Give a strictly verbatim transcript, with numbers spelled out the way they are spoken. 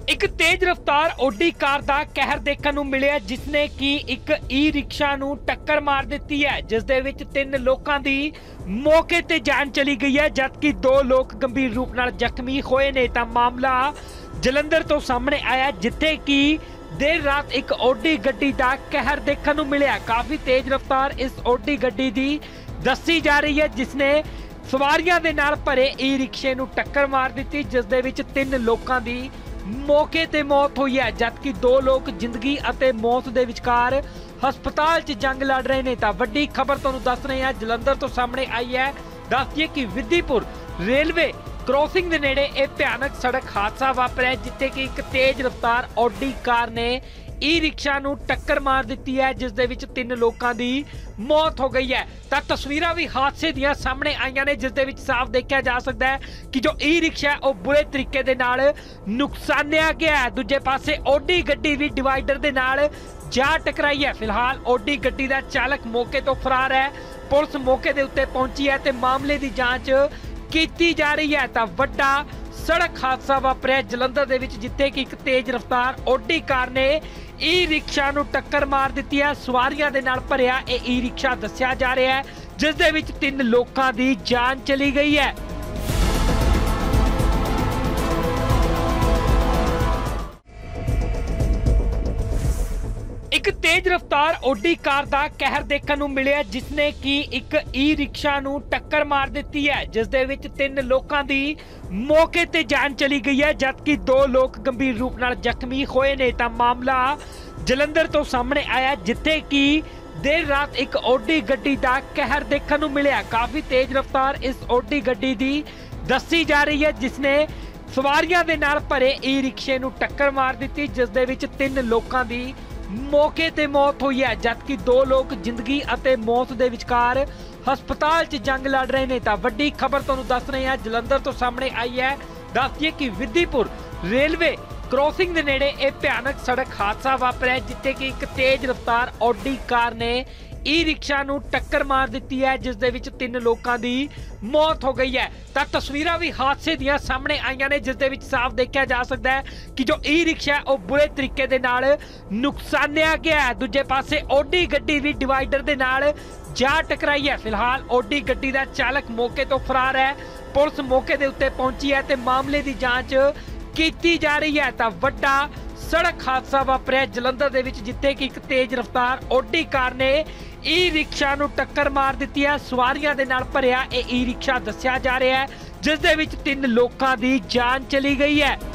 एक तेज रफ्तार OD car का कहर देखने को मिले जिसने कि एक ई रिक्शा नूं टक्कर मार दी है, जिस दे विच तीन लोगों की मौके ते जान चली गई है, जबकि दो लोग गंभीर रूप नाल जख्मी होए ने। तां मामला जलंधर तो सामने आया जिथे कि देर रात एक ओडी गड्डी का कहर देखने को मिले। काफी तेज रफ्तार इस ओडी गड्डी की दसी जा रही है, जिसने सवारियां दे नाल भरे ई रिक्शे नूं टक्कर मार दी, जिस दे विच तीन लोगों की मौके ते मौत हुई है, जबकि दो लोग जिंदगी अते मौत दे विचकार हस्पताल च जंग लड़ रहे ने। तां वड्डी खबर तुहानूं दस रहे हैं जलंधर तो सामने आई है। दस दिए कि विधिपुर रेलवे क्रॉसिंग दे नेड़े एक भयानक सड़क हादसा वापरिया, जिथे कि एक तेज रफ्तार ऑडी कार ने ई रिक्शा नूं टक्कर मार दी है, जिस दे विच तीन लोगों की मौत हो गई है। तां तस्वीरां भी हादसे दियां सामने आईयां ने, जिस दे विच साफ देखा जा सकता है कि जो ई रिक्शा है वह बुरे तरीके दे नाल नुकसानिया गया है। दूजे पासे ओडी गड्डी भी डिवाइडर दे नाल जा टकराई है। फिलहाल ओडी गड्डी का चालक मौके तो फरार है। पुलिस मौके दे उत्ते पहुंची है ते मामले की जांच की जा रही है। तां वड्डा सड़क हादसा वापरिया जलंधर दे विच, जिथे कि एक तेज रफ्तार ओडी कार ने ई रिक्शा नूं टक्कर मार दी है। सवारियां दे नाल भरिया ये ई रिक्शा दस्सिया जा रहा है, जिस दे विच तीन लोगों की जान चली गई है। एक तेज रफ्तार ओडी कार का कहर देखने को मिले, जिसने कि एक ई रिक्शा नूं टक्कर मार दी है, जिस दे विच तीन लोगों की मौके ते जान चली गई है, जबकि दो लोग गंभीर रूप नाल जख्मी होए ने। तां मामला जलंधर तो सामने आया जिथे कि देर रात एक ओडी गड्डी का कहर देखने को मिले। काफी तेज रफ्तार इस ओडी गड्डी की दसी जा रही है, जिसने सवारियां दे नाल भरे ई रिक्शे नूं टक्कर मार दी, जिस दे विच तीन लोगों की मौके ते मौत हुई है, जबकि दो लोग जिंदगी अते मौत दे विचकार हस्पताल च जंग लड़ रहे ने। तां वड्डी खबर तुहानूं दस रहे हैं जलंधर तो सामने आई है। दस दिए कि विधिपुर रेलवे क्रॉसिंग दे नेड़े एक भयानक सड़क हादसा वापरिया, जिथे कि एक तेज रफ्तार ऑडी कार ने ई रिक्शा नूं टक्कर मार दी है, जिस दे विच तीन लोगों की मौत हो गई है। तां तस्वीरां भी हादसे दियां सामने आईयां ने, जिस दे विच साफ देखा जा सकता है कि जो ई रिक्शा है वह बुरे तरीके दे नाल नुकसानिया गया है। दूजे पासे ओडी गड्डी भी डिवाइडर दे नाल जा टकराई है। फिलहाल ओडी गड्डी का चालक मौके तो फरार है। पुलिस मौके दे उत्ते पहुंची है ते मामले की जांच की जा रही है। तां वड्डा सड़क हादसा वापरिया जलंधर दे विच, जिथे कि एक तेज रफ्तार ओडी कार ने ई रिक्शा नूं टक्कर मार दी है। सवारियां दे नाल भरिया ये ई रिक्शा दस्सिया जा रहा है, जिस दे विच तीन लोगों की जान चली गई है।